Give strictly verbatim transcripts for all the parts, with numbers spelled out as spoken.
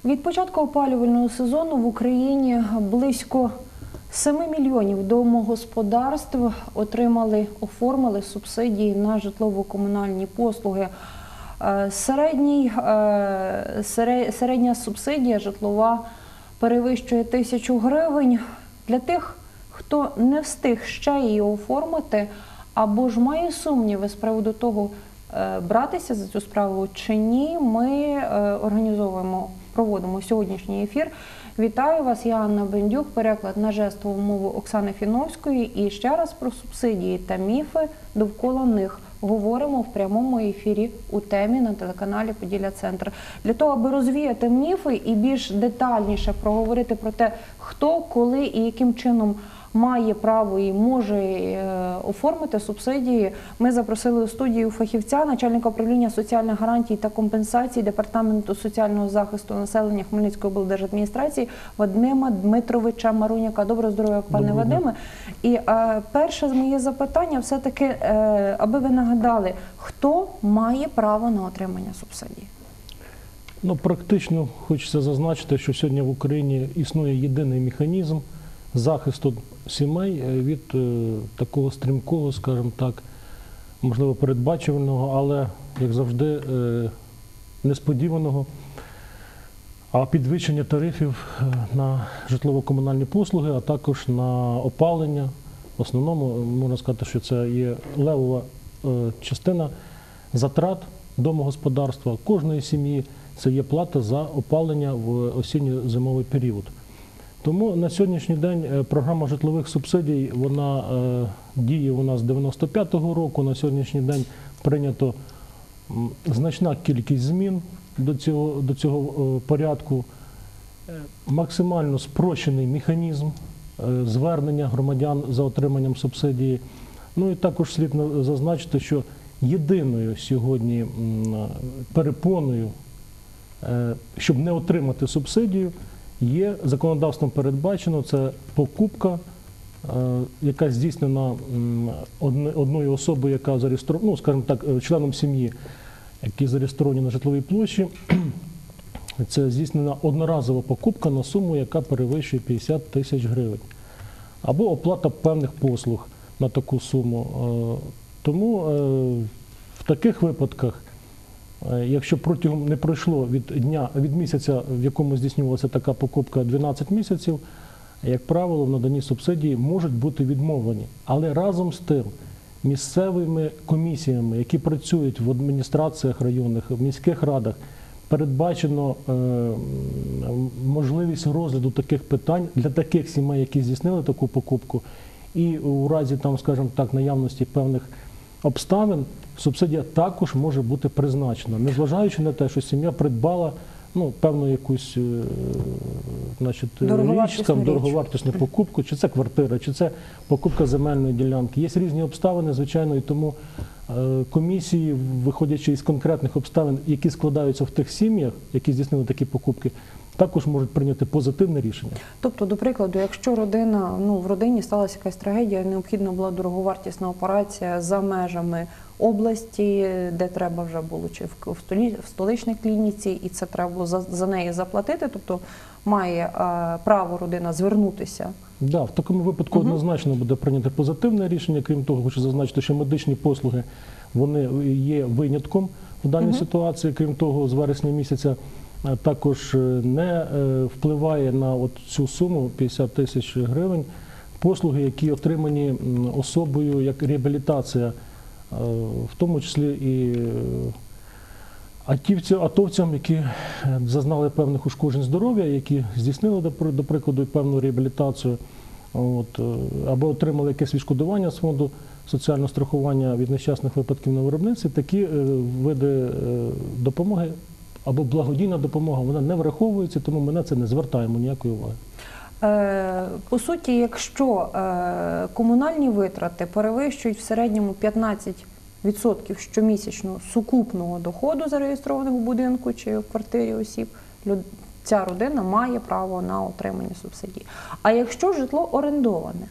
Від початку опалювального сезону в Україні близько семи мільйонів домогосподарств отримали, оформили субсидії на житлово-комунальні послуги. Середній, середня субсидія житлова перевищує тисячу гривень. Для тих, хто не встиг ще її оформити, або ж має сумніви з приводу того, братися за цю справу чи ні, ми організовуємо, проводимо сьогоднішній ефір. Вітаю вас, я Анна Бендюк, переклад на жестову мову Оксани Фіновської. І ще раз про субсидії та міфи довкола них говоримо в прямому ефірі у темі на телеканалі «Поділля-Центр». Для того, аби розвіяти міфи і більш детальніше проговорити про те, хто, коли і яким чином має право і може оформити субсидії, ми запросили у студію фахівця, начальника управління соціальних гарантій та компенсацій Департаменту соціального захисту населення Хмельницької облдержадміністрації Вадима Дмитровича Маруняка. Доброго здоров'я, пане Вадиме. І а, перше моє запитання все-таки, е, аби ви нагадали, хто має право на отримання субсидій? Ну, практично хочеться зазначити, що сьогодні в Україні існує єдиний механізм захисту сімей від е, такого стрімкого, скажімо так, можливо, передбачуваного, але, як завжди, е, несподіваного, а підвищення тарифів на житлово-комунальні послуги, а також на опалення. В основному, можна сказати, що це є левова е, частина затрат домогосподарства кожної сім'ї, це є плата за опалення в осінньо-зимовий період. Тому на сьогоднішній день програма житлових субсидій, вона е, діє у нас з дев'яносто п'ятого року. На сьогоднішній день прийнято значна кількість змін до цього, до цього е, порядку. Максимально спрощений механізм е, звернення громадян за отриманням субсидії. Ну і також слід зазначити, що єдиною сьогодні м, перепоною, е, щоб не отримати субсидію, є законодавством передбачено, це покупка, яка здійснена одною особою, яка зареєстрована, ну, скажімо так, членом сім'ї, які зареєстровані на житловій площі. Це здійснена одноразова покупка на суму, яка перевищує п'ятдесят тисяч гривень. Або оплата певних послуг на таку суму. Тому в таких випадках, якщо протягом не пройшло від дня, від місяця, в якому здійснювалася така покупка, дванадцять місяців, як правило, в наданні субсидії можуть бути відмовлені. Але разом з тим, місцевими комісіями, які працюють в адміністраціях районних, в міських радах, передбачено е, можливість розгляду таких питань для таких сімей, які здійснили таку покупку, і у разі, там, скажімо так, наявності певних обставин, субсидія також може бути призначена, незважаючи на те, що сім'я придбала ну, певну якусь значить, річ, там, дороговартісну покупку, чи це квартира, чи це покупка земельної ділянки. Є різні обставини, звичайно, і тому е, комісії, виходячи із конкретних обставин, які складаються в тих сім'ях, які здійснили такі покупки, також можуть прийняти позитивне рішення. Тобто, до прикладу, якщо родина, ну, в родині сталася якась трагедія, необхідна була дороговартісна операція за межами області, де треба вже було, чи в, столі, в столичній клініці, і це треба було за, за неї заплатити, тобто має а, право родина звернутися. Так, да, в такому випадку угу. однозначно буде прийнято позитивне рішення. Крім того, хочу зазначити, що медичні послуги, вони є винятком в даній угу. ситуації. Крім того, з вересня місяця також не впливає на от цю суму п'ятдесят тисяч гривень послуги, які отримані особою як реабілітація, в тому числі і атовцям, які зазнали певних ушкоджень здоров'я, які здійснили, до прикладу, певну реабілітацію, от, або отримали якесь відшкодування з фонду соціального страхування від нещасних випадків на виробництві. Такі види допомоги або благодійна допомога, вона не враховується, тому ми на це не звертаємо ніякої уваги. По суті, якщо комунальні витрати перевищують в середньому п'ятнадцять відсотків щомісячного сукупного доходу зареєстрованого в будинку чи в квартирі осіб, ця родина має право на отримання субсидій. А якщо житло орендоване?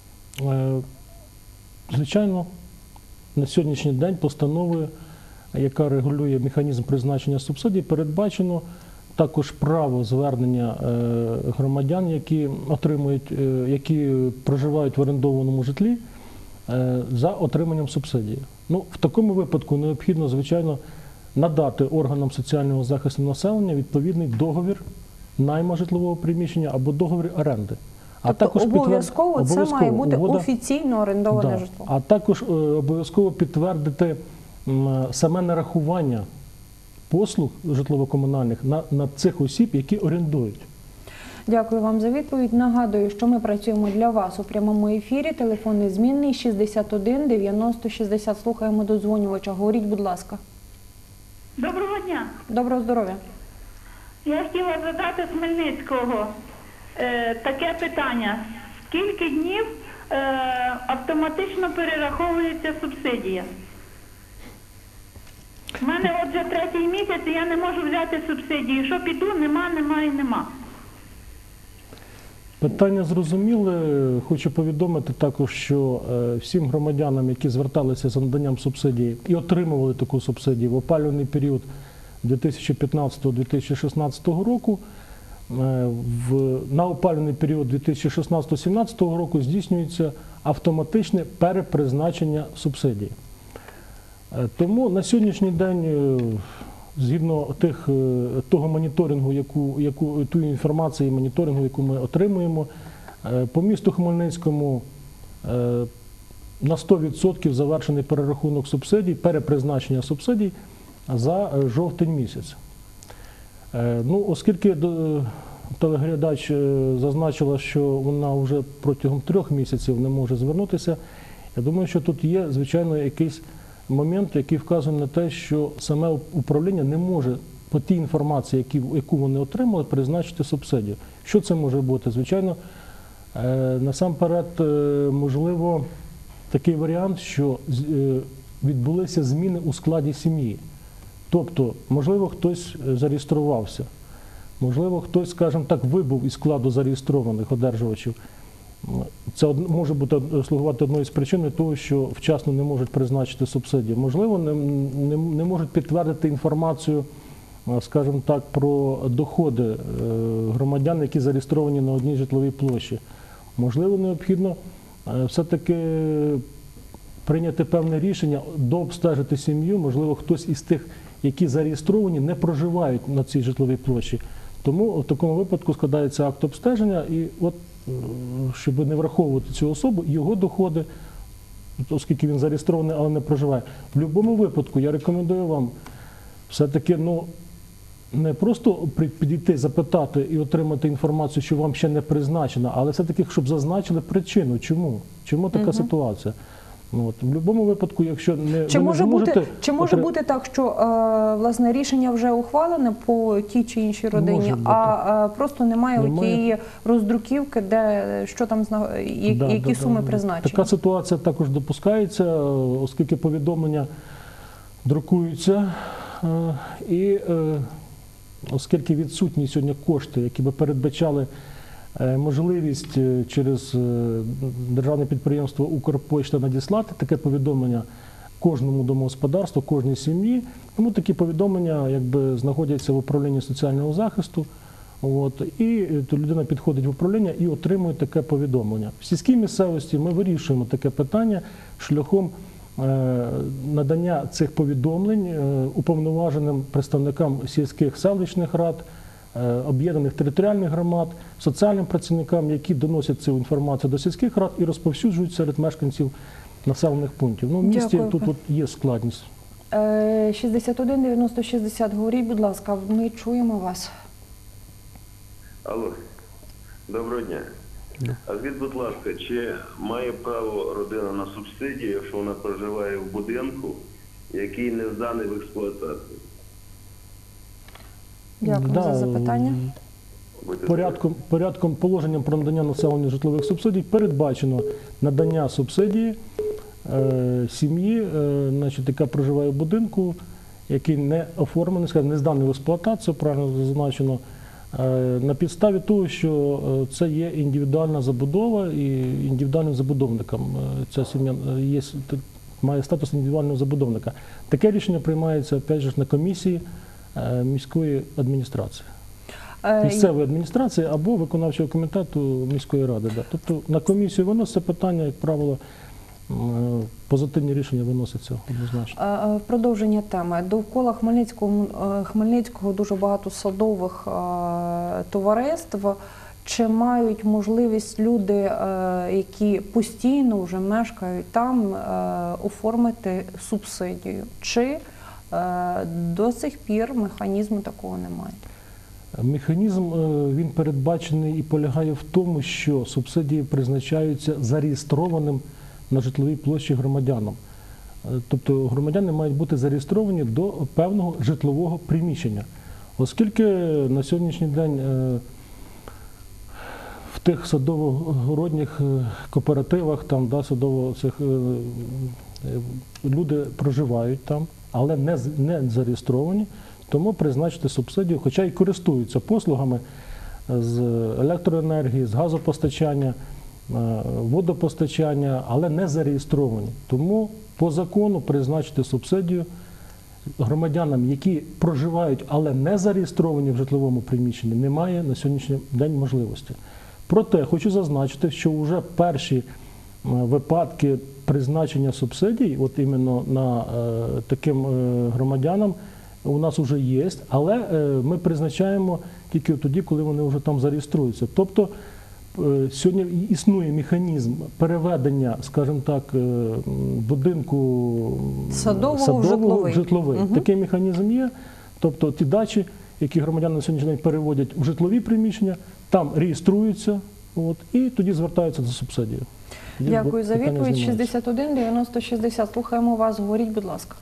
Звичайно, на сьогоднішній день постановою, яка регулює механізм призначення субсидій, передбачено також право звернення е, громадян, які отримують, е, які проживають в орендованому житлі е, за отриманням субсидії. Ну, в такому випадку необхідно, звичайно, надати органам соціального захисту населення відповідний договір найма житлового приміщення або договір оренди. А Тобто підтвер- обов'язково це обов'язково має бути угода- офіційно орендоване Да. житло. А також е, обов'язково підтвердити м, саме нарахування послуг житлово-комунальних на, на цих осіб, які орендують. Дякую вам за відповідь. Нагадую, що ми працюємо для вас у прямому ефірі. Телефонний змінний шістдесят один дев'яносто шістдесят. Слухаємо додзвонювача. Говоріть, будь ласка. Доброго дня. Доброго здоров'я. Я хотіла задати з Хмельницького е, таке питання. Скільки днів е, автоматично перераховується субсидія? У мене от вже третій місяць, і я не можу взяти субсидію. Що піду, нема, нема і нема. Питання зрозуміле. Хочу повідомити також, що е, всім громадянам, які зверталися за наданням субсидії і отримували таку субсидію в опалювальний період дві тисячі п'ятнадцятого - дві тисячі шістнадцятого року, е, в, на опалювальний період дві тисячі шістнадцятого - дві тисячі сімнадцятого року здійснюється автоматичне перепризначення субсидії. Е, Тому на сьогоднішній день, е, згідно тих, е, того моніторингу, яку, яку, ту інформацію і моніторингу, яку ми отримуємо, е, по місту Хмельницькому е, на сто відсотків завершений перерахунок субсидій, перепризначення субсидій за е, жовтень місяць. Е, Ну, оскільки е, телеглядач е, зазначила, що вона вже протягом трьох місяців не може звернутися, я думаю, що тут є, звичайно, якийсь момент, який вказує на те, що саме управління не може по тій інформації, які, яку вони отримали, призначити субсидію. Що це може бути? Звичайно, е, насамперед, е, можливо, такий варіант, що е, відбулися зміни у складі сім'ї. Тобто, можливо, хтось зареєструвався, можливо, хтось, скажімо так, вибув із складу зареєстрованих одержувачів. Це од- може бути слугувати одною з причин того, що вчасно не можуть призначити субсидію. Можливо, не, не, не можуть підтвердити інформацію, е, скажімо так, про доходи е, громадян, які зареєстровані на одній житловій площі. Можливо, необхідно е, все-таки прийняти певне рішення, дообстежити сім'ю. Можливо, хтось із тих, які зареєстровані, не проживають на цій житловій площі. Тому в такому випадку складається акт обстеження, і от, е, щоб не враховувати цю особу, його доходи, оскільки він зареєстрований, але не проживає. В будь-якому випадку я рекомендую вам все-таки, ну, не просто при- підійти, запитати і отримати інформацію, що вам ще не призначена, але все-таки, щоб зазначили причину, чому, чому така ситуація. Ну, от, в будь-якому випадку, якщо не, Чи ви не може, зможете... бути, чи може отри- бути так, що е, власне рішення вже ухвалене по тій чи іншій родині, Може бути. а е, просто немає, Немає. отієї роздруківки, де що там зна- я- Да, які да, суми да. призначені? Така ситуація також допускається, е, оскільки повідомлення друкуються, е, і е, оскільки відсутні сьогодні кошти, які би передбачали е, можливість е, через е, державне підприємство «Укрпошта» надіслати таке повідомлення кожному домогосподарству, кожній сім'ї, тому такі повідомлення якби знаходяться в управлінні соціального захисту. От, і е, то людина підходить в управління і отримує таке повідомлення. В сільській місцевості ми вирішуємо таке питання шляхом е, надання цих повідомлень е, уповноваженим представникам сільських селищних рад, е, об'єднаних територіальних громад, соціальним працівникам, які доносять цю інформацію до сільських рад і розповсюджують серед мешканців населених пунктів. Ну, в місті Дякую. тут, тут є складність. Е, шістдесят один дев'яносто шістдесят. Говоріть, будь ласка, ми чуємо вас. Алло, доброго дня. А скажіть, будь ласка, чи має право родина на субсидію, якщо вона проживає в будинку, який не зданий в експлуатацію? Дякую Да, за запитання. Будьте Порядком, порядком положенням про надання населенню житлових субсидій передбачено надання субсидії е, сім'ї, е, значить, яка проживає в будинку, який не оформлений, скажімо, не зданий в експлуатацію, правильно зазначено, е, на підставі того, що е, це є індивідуальна забудова і індивідуальним забудовником е, ця сім'я е, є, має статус індивідуального забудовника. Таке рішення приймається, опять же, на комісії е, міської адміністрації. Е, місцевої адміністрації або виконавчого комітету міської ради. Да. Тобто на комісію виноситься питання, як правило, м, позитивні рішення виносяться однозначно. Е, е, В продовження теми. Довкола Хмельницького, е, Хмельницького дуже багато садових е, товариств. Чи мають можливість люди, е, які постійно вже мешкають там, е, оформити субсидію? Чи е, до сих пір механізму такого немає? Механізм е, він передбачений і полягає в тому, що субсидії призначаються зареєстрованим на житловій площі громадянам. Е, Тобто громадяни мають бути зареєстровані до певного житлового приміщення. Оскільки на сьогоднішній день е, в тих садово-городніх е, кооперативах, там, да, садово цих, е, е, люди проживають там, але не, з- не зареєстровані, тому призначити субсидію, хоча й користуються послугами з електроенергії, з газопостачання, е, водопостачання, але не зареєстровані. Тому по закону призначити субсидію громадянам, які проживають, але не зареєстровані в житловому приміщенні, немає на сьогоднішній день можливості. Проте хочу зазначити, що вже перші е, випадки призначення субсидій, от іменно на е, таким е, громадянам, у нас вже є, але е, ми призначаємо тільки тоді, коли вони вже там зареєструються. Тобто е, сьогодні існує механізм переведення, скажімо так, е, м, будинку м, Садового в житловий. в житловий. Мгм. Такий механізм є. Тобто ті дачі, які громадяни на сьогоднішній день переводять в житлові приміщення, там реєструються, от, і тоді звертаються за субсидію. Тоді Дякую за питання відповідь. знімаються. шістдесят один дев'яносто шістдесят. Слухаємо вас. Говоріть, будь ласка.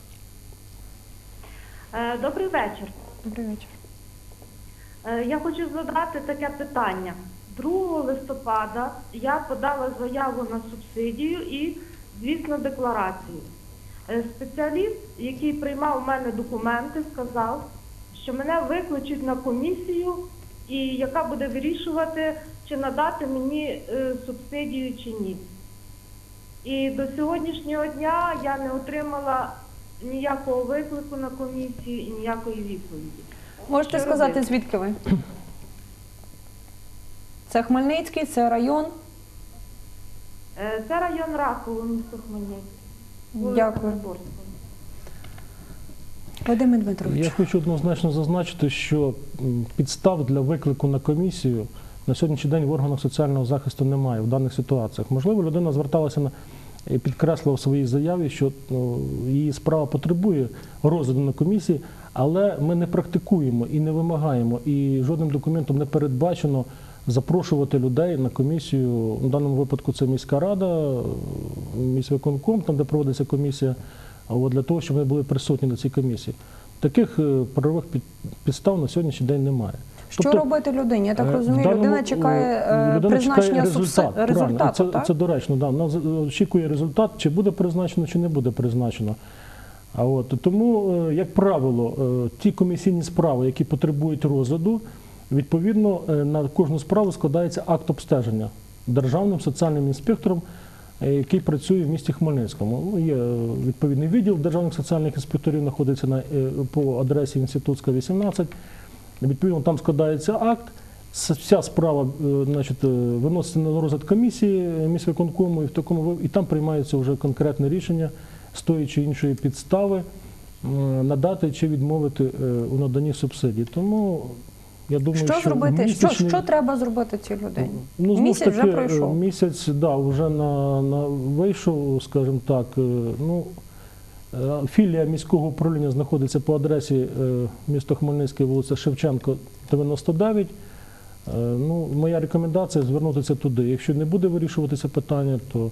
Е, Добрий вечір. Добрий вечір. Е, Я хочу задати таке питання. другого листопада я подала заяву на субсидію і, звісно, декларацію. Е, Спеціаліст, який приймав у мене документи, сказав, що мене викличуть на комісію, і яка буде вирішувати, чи надати мені е, субсидію чи ні. І до сьогоднішнього дня я не отримала ніякого виклику на комісію і ніякої відповіді. Можете Що сказати, робити? звідки ви? Це Хмельницький, це район? Е, Це район Раково, місто Хмельницький. вулиця Дякую. Надворського. Вадиме Дмитровичу. Я хочу однозначно зазначити, що м, підстав для виклику на комісію на сьогоднішній день в органах соціального захисту немає в даних ситуаціях. Можливо, людина зверталася на і підкреслила в своїй заяві, що ну, її справа потребує розгляду на комісії, але ми не практикуємо і не вимагаємо, і жодним документом не передбачено запрошувати людей на комісію. В даному випадку це міська рада, міськвиконком, там де проводиться комісія, а от для того, щоб вони були присутні на цій комісії. Таких е, правових під- підстав на сьогоднішній день немає. Що Тобто, робити людині? Я так Е, розумію, в даному, людина чекає е, е, людина призначення чекає субси- результат, правильно. результату, Це, так? це доречно, да. Вона з- очікує результат, чи буде призначено, чи не буде призначено. А от тому, е, як правило, е, ті комісійні справи, які потребують розгляду, відповідно е, на кожну справу складається акт обстеження державним соціальним інспектором, е, який працює в місті Хмельницькому. Ну, є е, відповідний відділ державних соціальних інспекторів, знаходиться на, е, по адресі Інститутська, вісімнадцять. Відповідно, там складається акт. С- Вся справа е, значить, е, виноситься на розгляд комісії е, міськвиконкому, і в такому ви- і там приймається вже конкретне рішення з тої чи іншої підстави м, надати чи відмовити е, у наданні субсидій. Тому я думаю, Що що зробити? Що, місячний- що треба зробити цій людині? Ну, знову ж Місяць вже таки, е, пройшов. Місяць, да, вже на, на вийшов, скажімо так. е, Ну, е, філія міського управління знаходиться по адресі е, місто Хмельницький, вулиця Шевченко, дев'яносто дев'ять. Е, Ну, моя рекомендація звернутися туди. Якщо не буде вирішуватися питання, то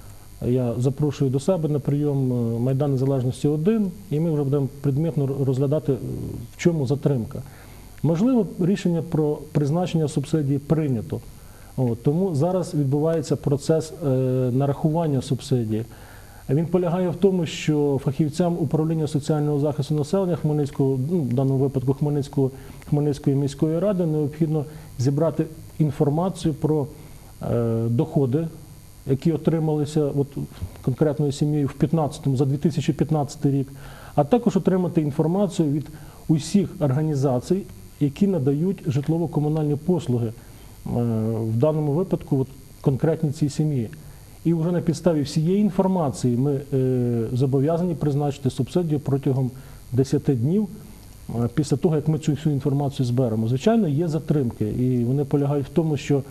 я запрошую до себе на прийом е, Майдан Незалежності один, і ми вже будемо предметно розглядати, е, в чому затримка. Можливо, рішення про призначення субсидії прийнято. От, тому зараз відбувається процес е, нарахування субсидії. Він полягає в тому, що фахівцям управління соціального захисту населення Хмельницького, ну, в даному випадку Хмельницького, Хмельницької міської ради, необхідно зібрати інформацію про е, доходи, які отрималися от, конкретною сім'єю в п'ятнадцятому, за дві тисячі п'ятнадцятий рік, а також отримати інформацію від усіх організацій, які надають житлово-комунальні послуги, е, в даному випадку от, конкретній цій сім'ї. І вже на підставі всієї інформації ми е, зобов'язані призначити субсидію протягом десяти днів е, після того, як ми цю всю інформацію зберемо. Звичайно, є затримки, і вони полягають в тому, що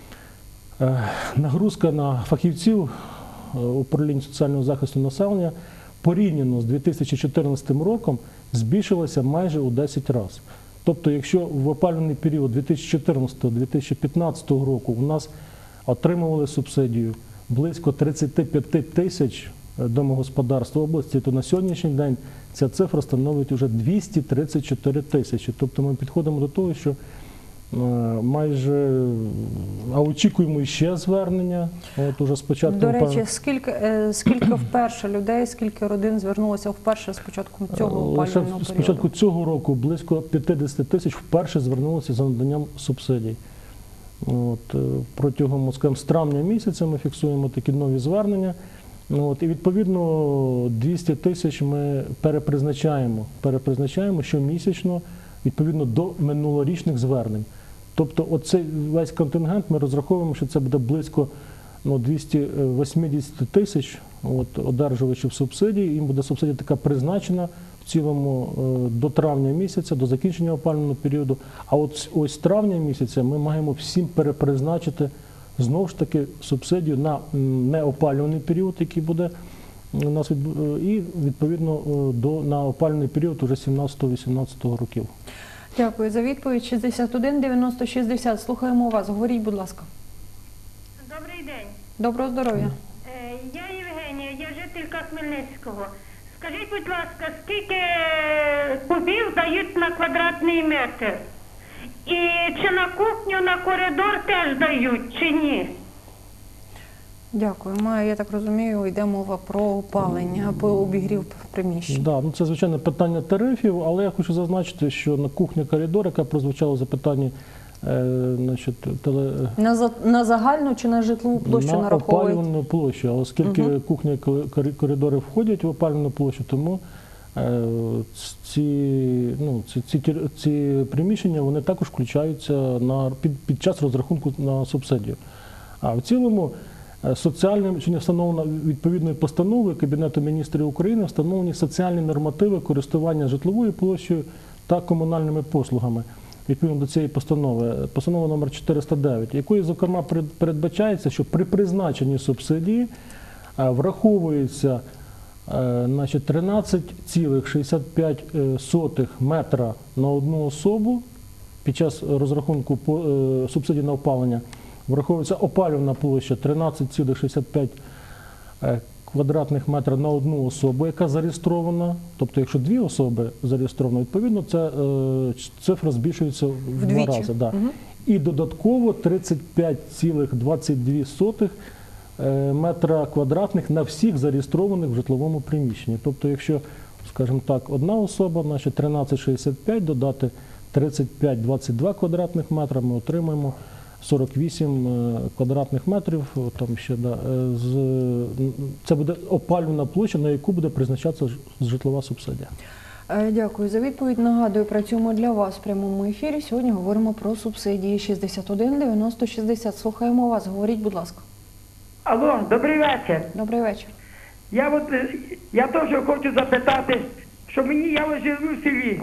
е, нагрузка на фахівців е, управління соціального захисту населення порівняно з дві тисячі чотирнадцятим роком збільшилася майже у десять разів. Тобто, якщо в опалювальний період дві тисячі чотирнадцятого - дві тисячі п'ятнадцятого року у нас отримували субсидію близько тридцять п'ять тисяч домогосподарств області, то на сьогоднішній день ця цифра становить вже двісті тридцять чотири тисячі. Тобто ми підходимо до того, що е, майже, а очікуємо ще звернення. От уже спочатку, До речі, скільки, е, скільки вперше людей, скільки родин звернулося вперше з початку цього лише опалювального з початку періоду? цього року близько п'ятдесят тисяч вперше звернулося за наданням субсидій. От, е, протягом, скажімо, з травня місяця ми фіксуємо такі нові звернення. От, і відповідно двісті тисяч ми перепризначаємо, перепризначаємо щомісячно відповідно до минулорічних звернень. Тобто оцей весь контингент ми розраховуємо, що це буде близько ну, двісті вісімдесят тисяч от, одержувачів субсидій. Їм буде субсидія така призначена в цілому е, до травня місяця, до закінчення опалювального періоду. А от ось з травня місяця ми маємо всім перепризначити знову ж таки субсидію на неопалювальний період, який буде у нас, і відповідно до, на опалювальний період уже сімнадцятого-вісімнадцятого років. Дякую за відповідь. шістдесят один дев'яносто шістдесят. Слухаємо вас. Говоріть, будь ласка. Добрий день. Доброго здоров'я. Е, Я Євгенія, я жителька Хмельницького. Скажіть, будь ласка, скільки кубів дають на квадратний метр? І чи на кухню, на коридор теж дають, чи ні? Дякую. Ми, я так розумію, йде мова про опалення, про обігрів приміщень. Да, ну це, звичайно, питання тарифів, але я хочу зазначити, що на кухні коридор, яка прозвучала в запитанні, е, значить, теле... На, за, на загальну чи на житлову площу на нараховують? опалювальну площу. А оскільки Угу. кухня і кори- коридори входять в опалювальну площу, тому е, ці, ну, ці, ці, ті- ці приміщення вони також включаються на, під, під час розрахунку на субсидію. А в цілому е, соціальним чи не встановлено відповідною постановою Кабінету міністрів України встановлені соціальні нормативи користування житловою площею та комунальними послугами. Відповідно до цієї постанови, постанова номер чотириста дев'ять, якою, зокрема, перед- передбачається, що при призначенні субсидії е, враховується е, значить, тринадцять цілих шістдесят п'ять сотих метра на одну особу під час розрахунку по- е, субсидій на опалення, враховується опалювальна площа тринадцять цілих шістдесят п'ять е, квадратних метра на одну особу, яка зареєстрована. Тобто, якщо дві особи зареєстровано, відповідно, ця е, цифра збільшується в два Вдвічі. рази. Да. Мгм. І додатково тридцять п'ять цілих двадцять дві сотих е, метра квадратних на всіх зареєстрованих в житловому приміщенні. Тобто, якщо, скажімо так, одна особа, значить тринадцять шістдесят п'ять додати тридцять п'ять двадцять два квадратних метра, ми отримаємо сорок вісім е, квадратних метрів. О, Там ще, да, е, з, м, це буде опалювальна площа, на яку буде призначатися ж- житлова субсидія. Е, Дякую за відповідь. Нагадую, працюємо для вас в прямому ефірі. Сьогодні говоримо про субсидії. шістдесят один дев'яносто шістдесят. Слухаємо вас. Говоріть, будь ласка. Алло, добрий вечір. Добрий вечір. Я от е, я теж хочу запитати, що мені я ось живу в селі,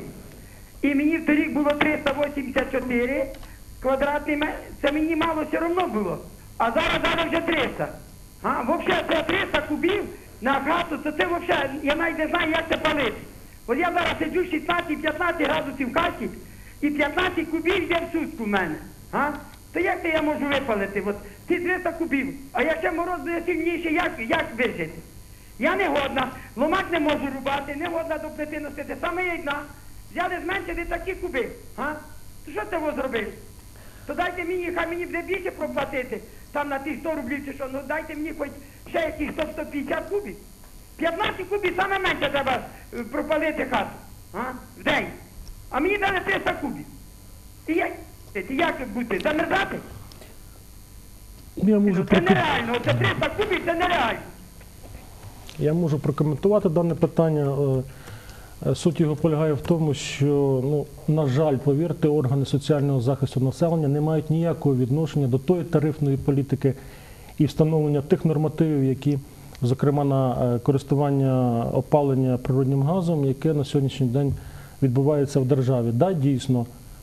і мені торік було триста вісімдесят чотири квадратні метри. Це мені мало все одно було. А зараз зараз вже триста. А взагалі це триста кубів на хату, це це взагалі, я навіть не знаю, як це палити. От я зараз сиджу шістнадцять-п'ятнадцять градусів в хаті, і п'ятнадцять кубів йде в сутку в мене. А? То як це я можу випалити? От ці триста кубів, а якщо мороз буде сильніший, як, як вижити? Я не годна, ломак не можу рубати, не годна до плити носити. Саме я одна. Взяли зменшити такі куби. А? То що це ви зробили? То дайте мені, хай мені буде більше проплатити, там на ті сто рублів чи що, ну дайте мені хоч ще якісь сто сто п'ятдесят кубів. п'ятнадцять кубів саме менше треба е, пропалити хату. А? В день. А мені дали триста кубів. І як, і як бути? Замерзати? Я можу, Це проком... нереально, це триста кубів, це нереально. Я можу прокоментувати дане питання. Е, Е, Суть його полягає в тому, що, ну, на жаль, повірте, органи соціального захисту населення не мають ніякого відношення до тої тарифної політики і встановлення тих нормативів, які, зокрема, на е, користування опалення природним газом, яке на сьогоднішній день відбувається в державі. Да, дійсно,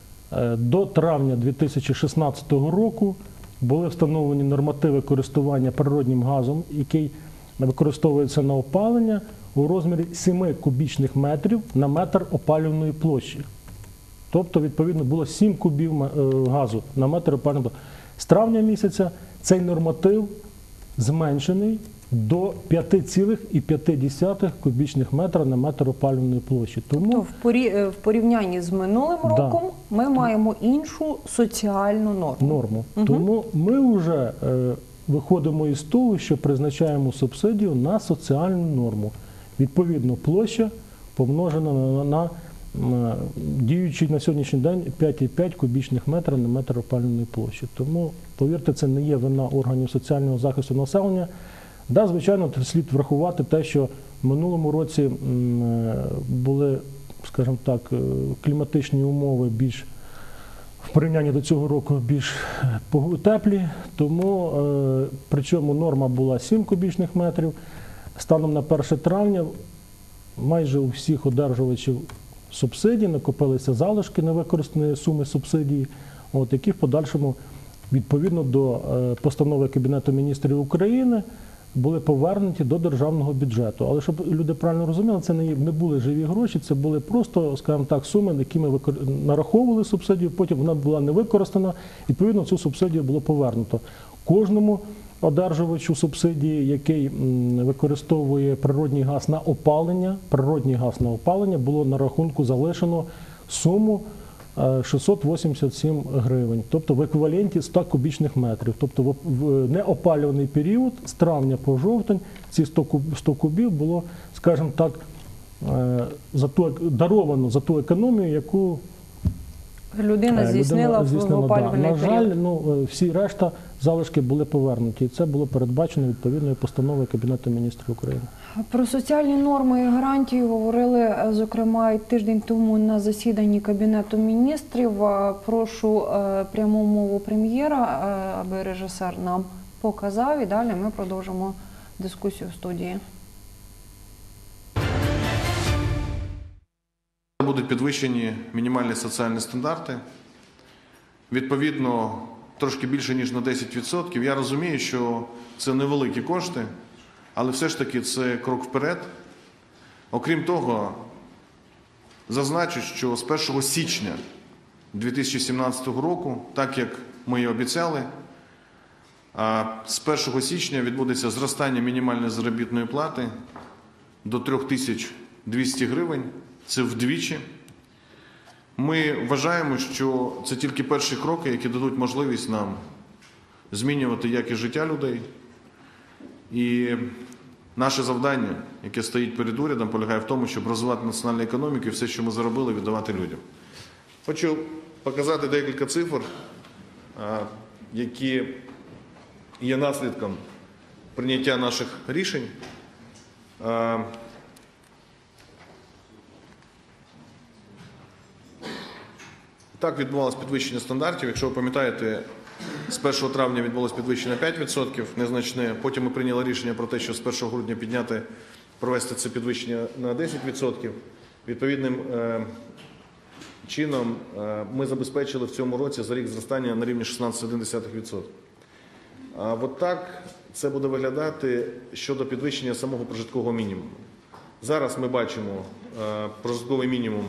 е, до травня дві тисячі шістнадцятого року були встановлені нормативи користування природним газом, який використовується на опалення, у розмірі сім кубічних метрів на метр опалювальної площі. Тобто, відповідно, було сім кубів е, газу на метр опалювальної площі. З травня місяця цей норматив зменшений до п'ять цілих п'ять десятих кубічних метра на метр опалювальної площі. То Тому в порі- в порівнянні з минулим Да. роком ми маємо іншу соціальну норму. норму. Тому ми вже е, виходимо із того, що призначаємо субсидію на соціальну норму. Відповідно, площа помножена на, на, на діючий на сьогоднішній день п'ять цілих п'ять кубічних метрів на метр опалювальної площі. Тому, повірте, це не є вина органів соціального захисту населення. Да, звичайно, слід врахувати те, що в минулому році м, були, скажімо так, е, кліматичні умови більш в порівнянні до цього року більш пог- теплі, тому е, причому норма була сім кубічних метрів. Станом на перше травня майже у всіх одержувачів субсидій накопилися залишки невикористаної суми субсидії, от, які в подальшому, відповідно до е, постанови Кабінету міністрів України, були повернуті до державного бюджету. Але щоб люди правильно розуміли, це не, є- не були живі гроші, це були просто, скажімо так, суми, які ми викор- нараховували субсидію, потім вона була не використана, відповідно цю субсидію було повернуто. Кожному одержувачу субсидії, який м, використовує природній газ на опалення, природній газ на опалення, було на рахунку залишено суму е, шістсот вісімдесят сім гривень, тобто в еквіваленті ста кубічних метрів. Тобто в, в неопалюваний період з травня по жовтень ці сто, куб, сто кубів було, скажімо так, е, за ту, даровано за ту економію, яку Людина Е, здійснила в здійснила, да. опалювальний На жаль, період. ну, е, всі решта залишки були повернуті. І це було передбачено відповідною постановою Кабінету міністрів України. Про соціальні норми і гарантії говорили, е, зокрема, і тиждень тому на засіданні Кабінету міністрів. Е, Прошу е, пряму мову прем'єра, е, аби режисер нам показав. І далі ми продовжимо дискусію в студії. Будуть підвищені мінімальні соціальні стандарти. Відповідно, трошки більше, ніж на десять відсотків. Я розумію, що це невеликі кошти, але все ж таки це крок вперед. Окрім того, зазначу, що з першого січня дві тисячі сімнадцятого року, так як ми і обіцяли, з першого січня відбудеться зростання мінімальної заробітної плати до три тисячі двісті гривень. Це вдвічі. Ми вважаємо, що це тільки перші кроки, які дадуть можливість нам змінювати якість життя людей. І наше завдання, яке стоїть перед урядом, полягає в тому, щоб розвивати національну економіку і все, що ми заробили, віддавати людям. Хочу показати декілька цифр, які є наслідком прийняття наших рішень. Так відбувалося підвищення стандартів. Якщо ви пам'ятаєте, з першого травня відбулося підвищення п'ять відсотків, незначне. Потім ми прийняли рішення про те, що з першого грудня підняти, провести це підвищення на десять відсотків. Відповідним е, чином е, ми забезпечили в цьому році за рік зростання на рівні шістнадцять цілих одна десята відсотка. А от так це буде виглядати щодо підвищення самого прожиткового мінімуму. Зараз ми бачимо е, прожитковий мінімум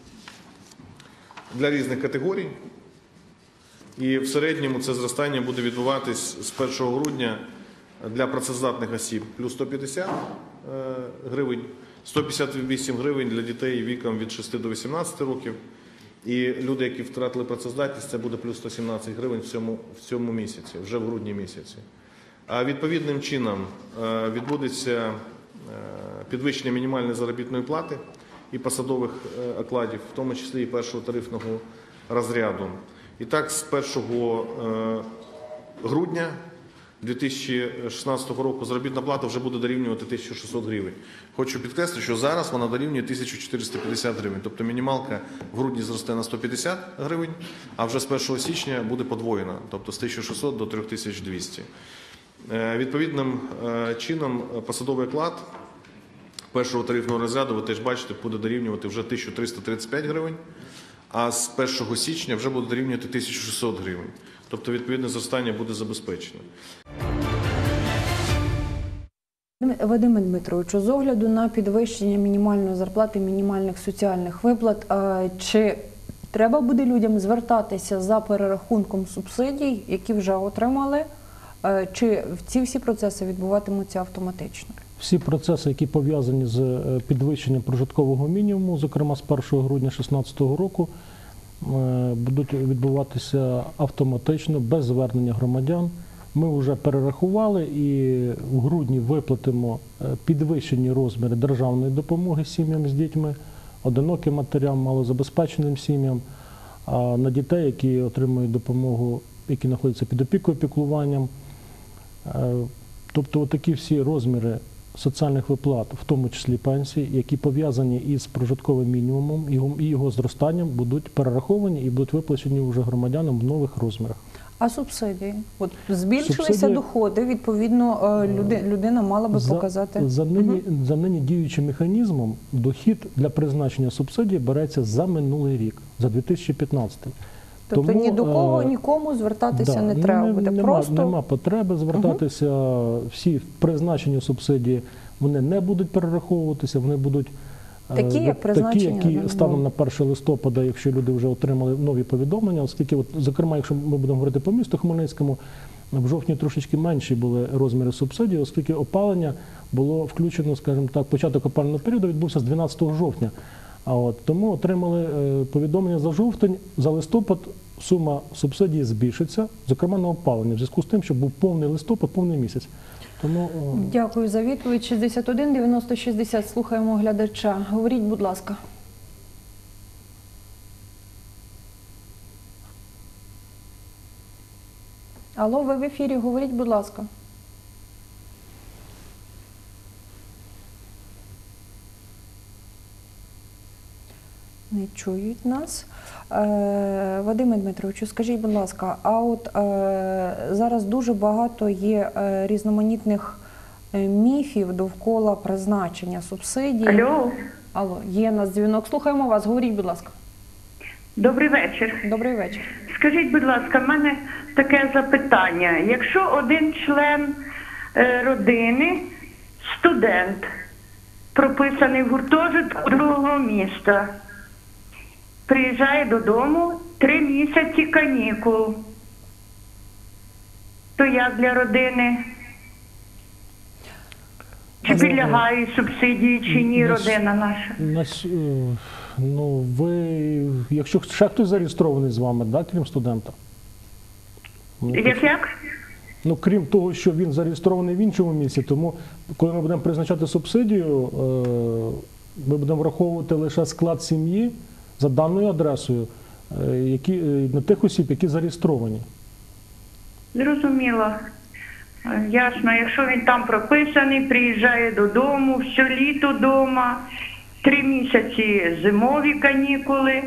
для різних категорій. І в середньому це зростання буде відбуватись з першого грудня для працездатних осіб плюс сто п'ятдесят гривень, сто п'ятдесят вісім гривень для дітей віком від шести до вісімнадцяти років. І люди, які втратили працездатність, це буде плюс сто сімнадцять гривень в цьому, в цьому місяці, вже в грудні місяці. А відповідним чином відбудеться підвищення мінімальної заробітної плати і посадових окладів, в тому числі і першого тарифного розряду. І так, з першого грудня дві тисячі шістнадцятого року заробітна плата вже буде дорівнювати тисячу шістсот гривень. Хочу підкреслити, що зараз вона дорівнює тисячу чотириста п'ятдесят гривень. Тобто мінімалка в грудні зросте на сто п'ятдесят гривень, а вже з першого січня буде подвоєна, тобто з тисячі шістсот до три тисячі двісті. Відповідним чином посадовий оклад першого тарифного розряду, ви теж бачите, буде дорівнювати вже тисячу триста тридцять п'ять гривень, а з першого січня вже буде дорівнювати тисячу шістсот гривень. Тобто відповідне зростання буде забезпечено. Вадиме Дмитровичу, з огляду на підвищення мінімальної зарплати, мінімальних соціальних виплат, чи треба буде людям звертатися за перерахунком субсидій, які вже отримали, чи ці всі процеси відбуватимуться автоматично? Всі процеси, які пов'язані з підвищенням прожиткового мінімуму, зокрема з першого грудня дві тисячі шістнадцятого року, будуть відбуватися автоматично, без звернення громадян. Ми вже перерахували і в грудні виплатимо підвищені розміри державної допомоги сім'ям з дітьми, одиноким матерям, малозабезпеченим сім'ям, а на дітей, які отримують допомогу, які знаходяться під опікою, піклуванням. Тобто такі всі розміри соціальних виплат, в тому числі пенсій, які пов'язані із прожитковим мінімумом і його зростанням, будуть перераховані і будуть виплачені вже громадянам в нових розмірах. А субсидії? От збільшилися Субсидії... доходи, відповідно, люди, людина мала би за, показати. За нині, угу. за нині діючим механізмом дохід для призначення субсидії береться за минулий рік, за дві тисячі п'ятнадцятий. Тобто Тому, ні до кого, е, нікому звертатися да, не треба буде. Нема, Просто... нема потреби звертатися. Угу. Всі призначені субсидії, вони не будуть перераховуватися, вони будуть такі, як призначення, такі, які станом на перше листопада, якщо люди вже отримали нові повідомлення, оскільки, от, зокрема, якщо ми будемо говорити по місту Хмельницькому, в жовтні трошечки менші були розміри субсидій, оскільки опалення було включено, скажімо так, початок опалювального періоду відбувся з дванадцятого жовтня. А от, тому отримали е, повідомлення за жовтень, за листопад сума субсидії збільшиться, зокрема на опалення, в зв'язку з тим, що був повний листопад, повний місяць. Тому, о... Дякую за відповідь. шістдесят один дев'яносто шістдесят. Слухаємо глядача. Говоріть, будь ласка. Алло, ви в ефірі. Говоріть, будь ласка. Не чують нас. Е, Вадиме Дмитровичу, скажіть, будь ласка, а от е, зараз дуже багато є е, різноманітних е, міфів довкола призначення субсидій. Алло. Алло, є нас дзвінок. Слухаємо вас. Говоріть, будь ласка. Добрий вечір. Добрий вечір. Скажіть, будь ласка, в мене таке запитання. Якщо один член е, родини, студент, прописаний в гуртожитку другого міста, приїжджає додому, три місяці канікул, то як для родини? Чи підлягають субсидії, чи ні, родина наша? Нас, ну, ви, якщо ще хтось зареєстрований з вами, да, крім студента? Як як? Ну, крім того, що він зареєстрований в іншому місці, тому коли ми будемо призначати субсидію, ми будемо враховувати лише склад сім'ї за даною адресою, які, на тих осіб, які зареєстровані. Зрозуміло. Ясно, якщо він там прописаний, приїжджає додому, все літо вдома, три місяці зимові канікули,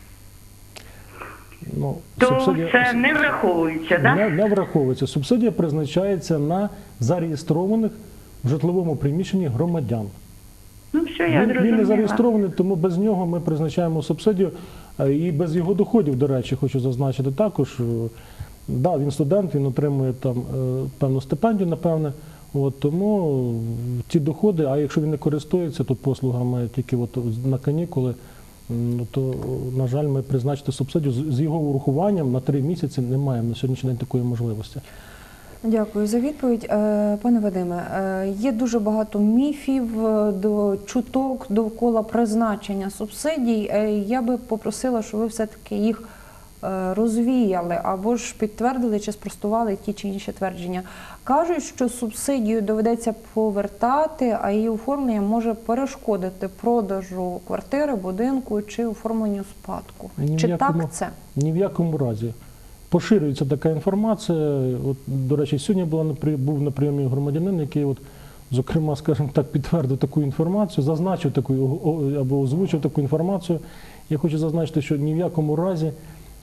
ну, то субсидія, це не враховується, так? Не, не враховується. Субсидія призначається на зареєстрованих в житловому приміщенні громадян. Ну, все, я Він, зрозуміла. він не зареєстрований, тому без нього ми призначаємо субсидію. І без його доходів, до речі, хочу зазначити також. Да, він студент, він отримує там певну стипендію, напевне. От, тому ті доходи, а якщо він не користується тут послугами тільки от на канікули, то, на жаль, ми призначити субсидію з його урахуванням на три місяці не маємо на сьогоднішній день такої можливості. Дякую за відповідь. Пане Вадиме, є дуже багато міфів, до чуток довкола призначення субсидій. Я би попросила, щоб ви все-таки їх розвіяли або ж підтвердили чи спростували ті чи інші твердження. Кажуть, що субсидію доведеться повертати, а її оформлення може перешкодити продажу квартири, будинку чи оформленню спадку. Ні чи якому, так це? Ні в якому разі. поширюється така інформація. От, до речі, сьогодні була на при- був на прийомі громадянин, який, от, зокрема, скажімо так, підтвердив таку інформацію, зазначив таку о- о- або озвучив таку інформацію. Я хочу зазначити, що ні в якому разі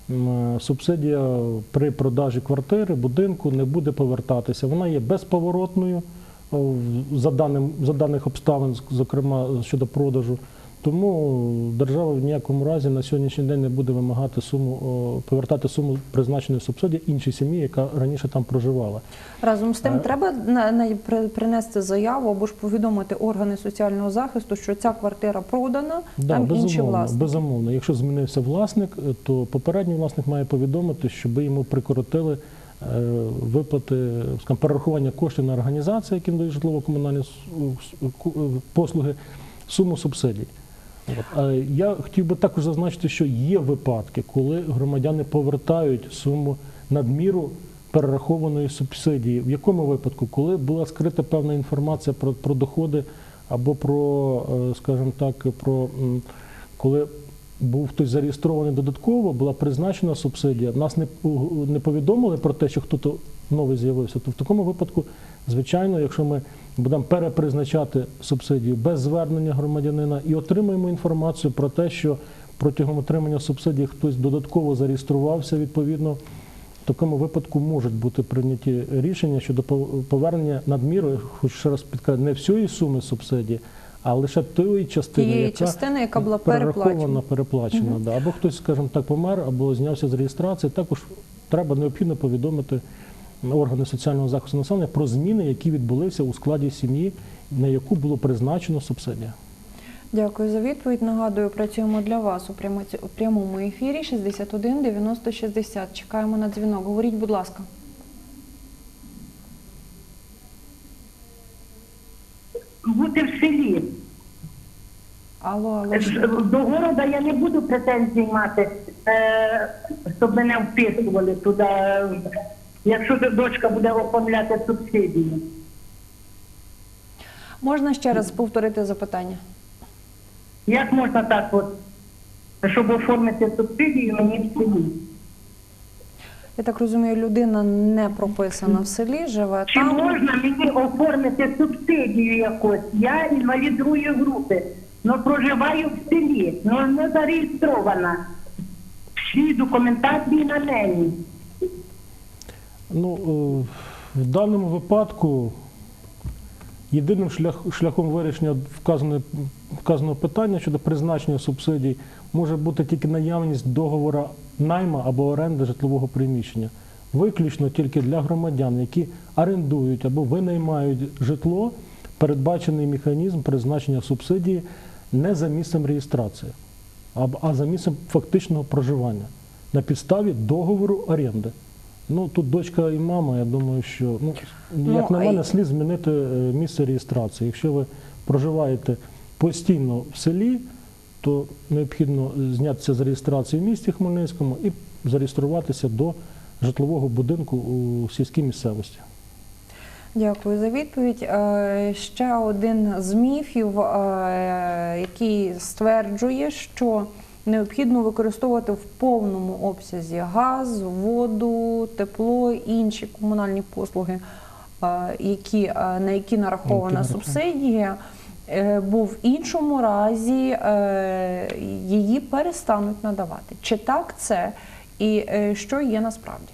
м, субсидія при продажі квартири, будинку не буде повертатися. Вона є безповоротною о, в- за, даним, за даних обставин, зокрема щодо продажу. Тому держава в ніякому разі на сьогоднішній день не буде вимагати суму, о, повертати суму призначеної субсидії іншій сім'ї, яка раніше там проживала. Разом з тим, Е. треба на, на, при- принести заяву або ж повідомити органи соціального захисту, що ця квартира продана, Да, там інші безумовно, власники. безумовно. Якщо змінився власник, то попередній власник має повідомити, щоб йому прикоротили е, виплати, скажімо, перерахування коштів на організації, які надають житлово-комунальні с- с- ку- е, послуги, суму субсидій. От. А я хотів би також зазначити, що є випадки, коли громадяни повертають суму надміру перерахованої субсидії. В якому випадку? Коли була скрита певна інформація про, про доходи або про, е, скажімо так, про м, коли був хтось зареєстрований додатково, була призначена субсидія, нас не, у- не повідомили про те, що хтось новий з'явився, то в такому випадку, звичайно, якщо ми будемо перепризначати субсидію без звернення громадянина і отримаємо інформацію про те, що протягом отримання субсидії хтось додатково зареєструвався, відповідно, в такому випадку можуть бути прийняті рішення щодо пов- повернення надміру, хоч ще раз підкажу, не всієї суми субсидії, а лише тої частини, Тієї яка частини, яка була перерахована, переплачена. переплачена. Да. Або хтось, скажімо так, помер, або знявся з реєстрації. Також треба необхідно повідомити органи соціального захисту населення про зміни, які відбулися у складі сім'ї, на яку було призначено субсидія. Дякую за відповідь. Нагадую, працюємо для вас у прямо- у прямому ефірі шістдесят один дев'яносто шістдесят. Чекаємо на дзвінок. Говоріть, будь ласка. Бути в селі. Алло, алло. З- До города я не буду претензій мати, е, щоб мене вписували туди, е, якщо дочка буде оформляти субсидію. Можна ще раз повторити запитання? Як можна так от, щоб оформити субсидію мені в селі? Я так розумію, людина не прописана в селі, живе Чи там. можна мені оформити субсидію якось? Я інвалід другої групи, але проживаю в селі, але не зареєстрована. Всі документації на мені. Ну, е, в даному випадку єдиним шлях, шляхом вирішення вказаної, вказаного питання щодо призначення субсидій може бути тільки наявність договору найма або оренди житлового приміщення. Виключно тільки для громадян, які орендують або винаймають житло, передбачений механізм призначення субсидії не за місцем реєстрації, а, а за місцем фактичного проживання на підставі договору оренди. Ну, тут дочка і мама, я думаю, що, ну, як Ну, на а мене, й- слід змінити е, місце реєстрації. Якщо ви проживаєте постійно в селі, то необхідно знятися з реєстрації в місті Хмельницькому і зареєструватися до житлового будинку у сільській місцевості. Дякую за відповідь. Е, Ще один з міфів, е, який стверджує, що необхідно використовувати в повному обсязі газ, воду, тепло і інші комунальні послуги, е, які, е, на які нарахована Які субсидія, е, бо в іншому разі е, її перестануть надавати. Чи так це і е, що є насправді?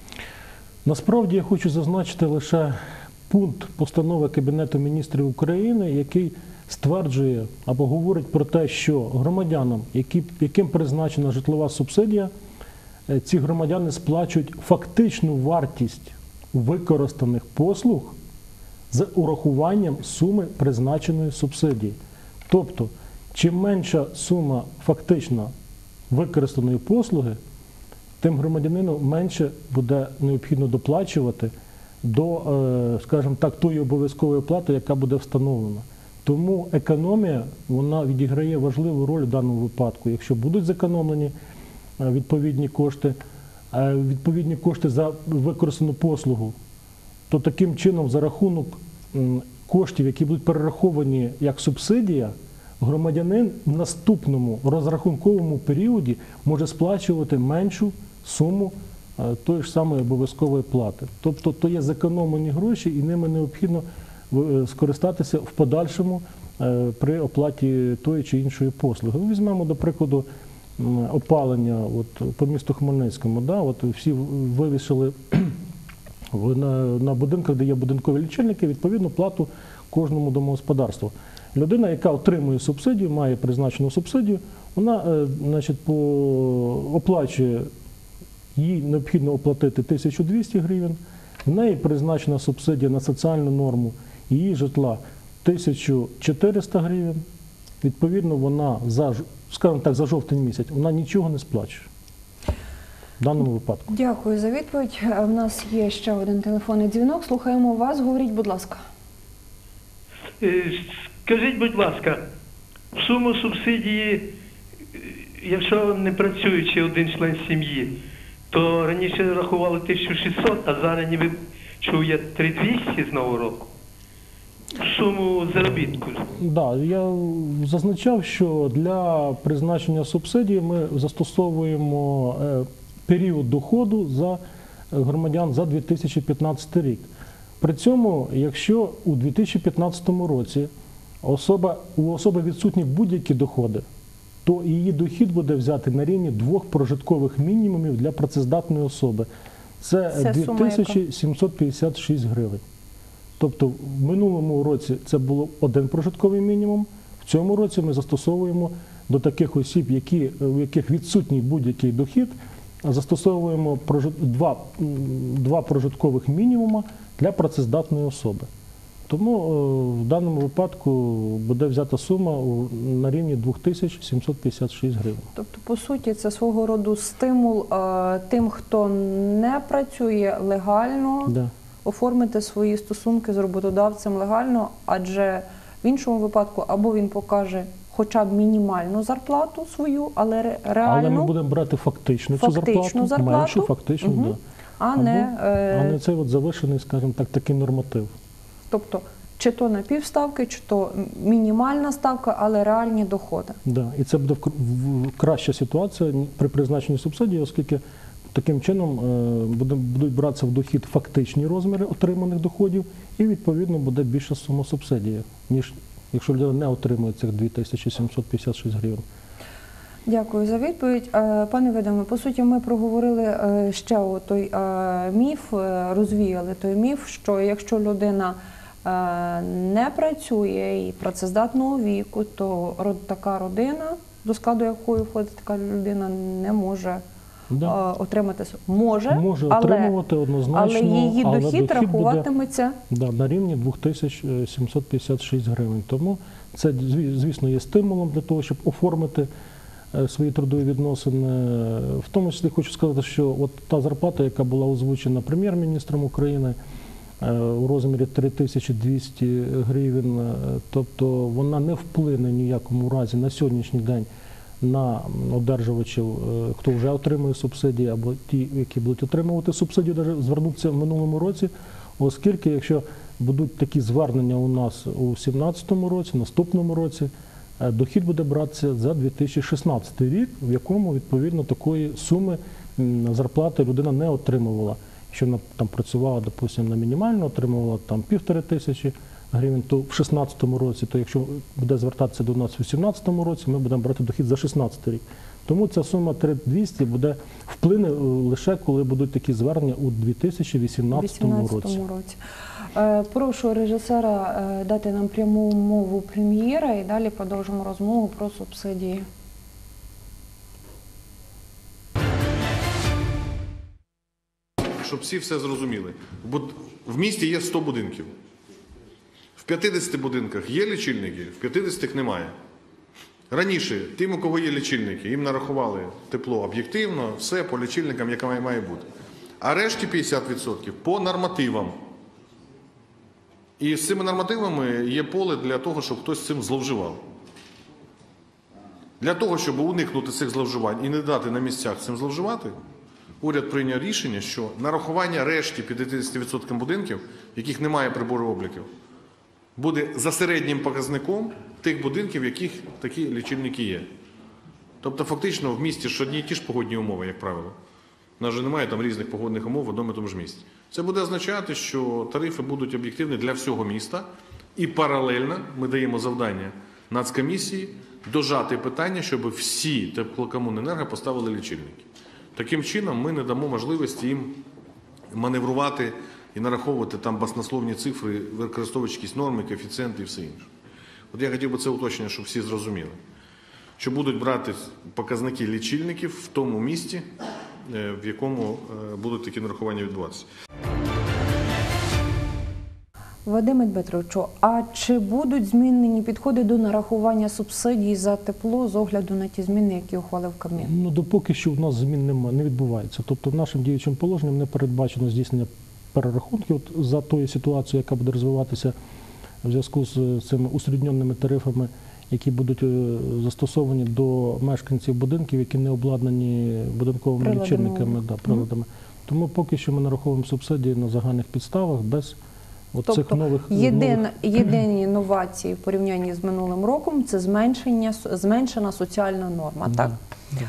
Насправді я хочу зазначити лише пункт постанови Кабінету міністрів України, який стверджує або говорить про те, що громадянам, які, яким призначена житлова субсидія, е, ці громадяни сплачують фактичну вартість використаних послуг з урахуванням суми призначеної субсидії. Тобто, чим менша сума фактична використаної послуги, тим громадянину менше буде необхідно доплачувати до, е, скажімо так, тої обов'язкової оплати, яка буде встановлена. Тому економія, вона відіграє важливу роль в даному випадку. Якщо будуть зекономлені е, відповідні кошти, е, відповідні кошти за використану послугу, то таким чином за рахунок м, коштів, які будуть перераховані як субсидія, громадянин в наступному розрахунковому періоді може сплачувати меншу суму е, тої ж самої обов'язкової плати. Тобто то є зекономлені гроші і ними необхідно е, скористатися в подальшому е, при оплаті тої чи іншої послуги. Ну, візьмемо, до прикладу, м, опалення от, по місту Хмельницькому. Да? От всі вивішали в- на, на будинках, де є будинкові лічильники, відповідну плату кожному домогосподарству. Людина, яка отримує субсидію, має призначену субсидію, вона е, значить, по, оплачує, їй необхідно оплатити тисячу двісті гривень, в неї призначена субсидія на соціальну норму її житла тисячу чотириста гривень. Відповідно, вона, за, ж- скажімо так, за жовтень місяць, вона нічого не сплачує в даному випадку. Дякую за відповідь. У нас є ще один телефонний дзвінок. Слухаємо вас. Говоріть, будь ласка. Е, Скажіть, будь ласка, суму субсидії, е, якщо не працюючи один член сім'ї, то раніше рахували тисячу шістсот, а зараз ніби чув я три тисячі двісті з нового року. Суму заробітку. Да, я зазначав, що для призначення субсидії ми застосовуємо е, період доходу за громадян за дві тисячі п'ятнадцятий рік. При цьому, якщо у дві тисячі п'ятнадцятому році особа, у особи відсутні будь-які доходи, то її дохід буде взяти на рівні двох прожиткових мінімумів для працездатної особи. Це Це дві сума тисячі сімсот п'ятдесят шість гривень. Тобто в минулому році це було один прожитковий мінімум, в цьому році ми застосовуємо до таких осіб, які, у яких відсутній будь-який дохід, застосовуємо прожит- два, м, два прожиткових мінімума для працездатної особи. Тому е, в даному випадку буде взята сума у- на рівні дві тисячі сімсот п'ятдесят шість гривень. Тобто, по суті, це свого роду стимул е, тим, хто не працює легально, Да. оформити свої стосунки з роботодавцем легально, адже в іншому випадку або він покаже хоча б мінімальну зарплату свою, але ре- реальну, Але ми будемо брати фактичну, фактичну цю зарплату, зарплату, меншу фактичну, Мгм. да. а Або- не, е, а не цей от завишений, скажімо так, такий норматив. тобто, чи то на півставки, чи то мінімальна ставка, але реальні доходи. Да. І це буде вк- в- краща ситуація при призначенні субсидії, оскільки таким чином е, буде- будуть братися в дохід фактичні розміри отриманих доходів, і відповідно буде більша сума субсидії, ніж якщо людина не отримує цих дві тисячі сімсот п'ятдесят шість гривень. Дякую за відповідь. Е, Пане Вадиме, по суті, ми проговорили е, ще о той е, міф, е, розвіяли той міф, що якщо людина е, не працює і працездатного віку, то ро- така родина, до складу якої входить така людина, не може Да. е, отримати с- може, Може але, отримувати однозначно, але її але дохід, дохід буде- рахуватиметься. Да, на рівні дві тисячі сімсот п'ятдесят шість гривень. Тому це, зві- звісно, є стимулом для того, щоб оформити е, свої трудові відносини. В тому числі хочу сказати, що от та зарплата, яка була озвучена прем'єр-міністром України е, у розмірі три тисячі двісті гривень, е, тобто вона не вплине ні в якому разі на сьогоднішній день на одержувачів, е, хто вже отримує субсидії, або ті, які будуть отримувати субсидію, навіть звернуться в минулому році, оскільки якщо будуть такі звернення у нас у дві тисячі сімнадцятому році, наступному році, е, дохід буде братися за дві тисячі шістнадцятий рік, в якому відповідно такої суми м, зарплати людина не отримувала. Якщо вона там працювала, допустимо, на мінімально, отримувала там півтори тисячі гривень, то в шістнадцятому році, то якщо буде звертатися до нас у сімнадцятому році, ми будемо брати дохід за шістнадцятий рік. Тому ця сума три тисячі двісті буде вплине е, лише коли будуть такі звернення у дві тисячі вісімнадцятому році. році. Е, Прошу режисера е, дати нам пряму мову прем'єра і далі продовжимо розмову про субсидії. Щоб всі все зрозуміли. В буд- В місті є сто будинків. В п'ятдесяти будинках є лічильники, в п'ятдесяти немає. Раніше тим, у кого є лічильники, їм нарахували тепло об'єктивно, все по лічильникам, яке має- має бути. А решті п'ятдесят відсотків по нормативам. І з цими нормативами є поле для того, щоб хтось цим зловживав. Для того, щоб уникнути цих зловживань і не дати на місцях цим зловживати, уряд прийняв рішення, що нарахування решті п'ятдесят відсотків будинків, в яких немає прибору обліків, буде за середнім показником тих будинків, в яких такі лічильники є. Тобто фактично в місті ж одні і ті ж погодні умови, як правило. У нас же немає там різних погодних умов в одному і тому ж місті. Це буде означати, що тарифи будуть об'єктивні для всього міста, і паралельно ми даємо завдання Нацкомісії дожати питання, щоб всі теплокомуненерго поставили лічильники. Таким чином ми не дамо можливості їм маневрувати і нараховувати там баснословні цифри, використовуючи якісь норми, коефіцієнти і все інше. От я хотів би це уточнення, щоб всі зрозуміли, що будуть брати показники лічильників в тому місті, в якому будуть такі нарахування відбуватися. Вадиме Дмитровичу, а чи будуть змінені підходи до нарахування субсидій за тепло з огляду на ті зміни, які ухвалив Кабмін? Ну, допоки що в нас змін немає, не відбувається. Тобто нашим діючим положенням не передбачено здійснення перерахунків от за тою ситуацією, яка буде розвиватися в зв'язку з цими усередненими тарифами, які будуть застосовані до мешканців будинків, які не обладнані будинковими приладами. лічильниками, да, приладами. Mm-hmm. Тому поки що ми нараховуємо субсидії на загальних підставах без от тобто, цих нових... єдин, нових... єдині інновації в порівнянні з минулим роком – це зменшення, зменшена соціальна норма, так? Да.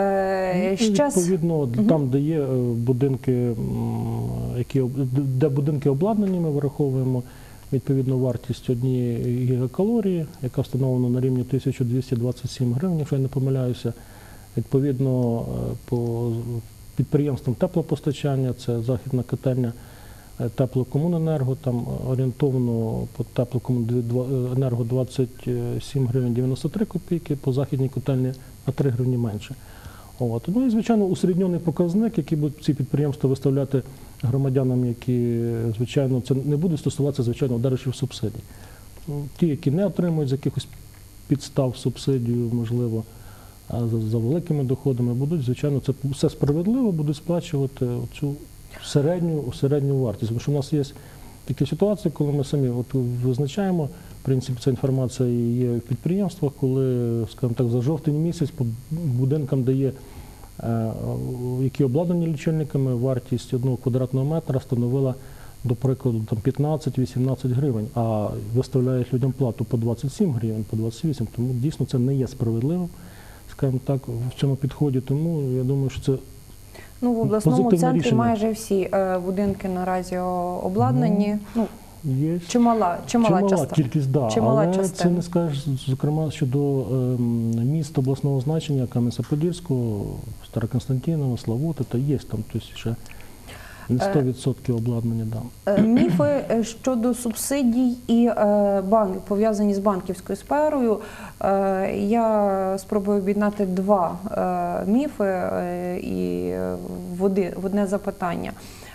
Е, ну, щас... Відповідно, угу. там, де є будинки, які, де будинки обладнані, ми враховуємо відповідно вартість однієї гігакалорії, яка встановлена на рівні тисяча двісті двадцять сім гривень, якщо я не помиляюся. Відповідно, по підприємствам теплопостачання, це Західна котельня Теплокомуненерго, там орієнтовно по Теплокомуненерго двадцять сім гривень дев'яносто три копійки, по Західній котельні на три гривні менше. От. Ну і, звичайно, усередньоний показник, який будуть ці підприємства виставляти громадянам, які, звичайно, це не буде стосуватися, звичайно, одержувачів субсидій. Ті, які не отримують з якихось підстав субсидію, можливо, а за, за великими доходами, будуть, звичайно, це все справедливо, будуть сплачувати цю середню, середню вартість. Тому що в нас є такі ситуації, коли ми самі от визначаємо, в принципі, ця інформація є в підприємствах, коли, скажімо так, за жовтень місяць по будинкам, де є, е, які обладнані лічильниками, вартість одного квадратного метра становила, до прикладу, там п'ятнадцять-вісімнадцять гривень, а виставляють людям плату по двадцять сім гривень, по двадцять вісім, тому дійсно це не є справедливим, скажімо так, в цьому підході, тому я думаю, що це Ну, в обласному позитивне центрі рішення. Майже всі е, будинки наразі обладнані. Ну, Є. чимала, чимала, Чимала частина. кількість, да, Чимала але частина. це не скажеш, зокрема, щодо е, міст обласного значення, Кам'янця-Подільського, Староконстантинова, Славути, та є там, тобто ще не сто відсотків обладнання. Да. Е, Міфи щодо субсидій і е, банк, пов'язані з банківською сферою. Е, я спробую об'єднати два е, міфи е, і в, один, в одне запитання.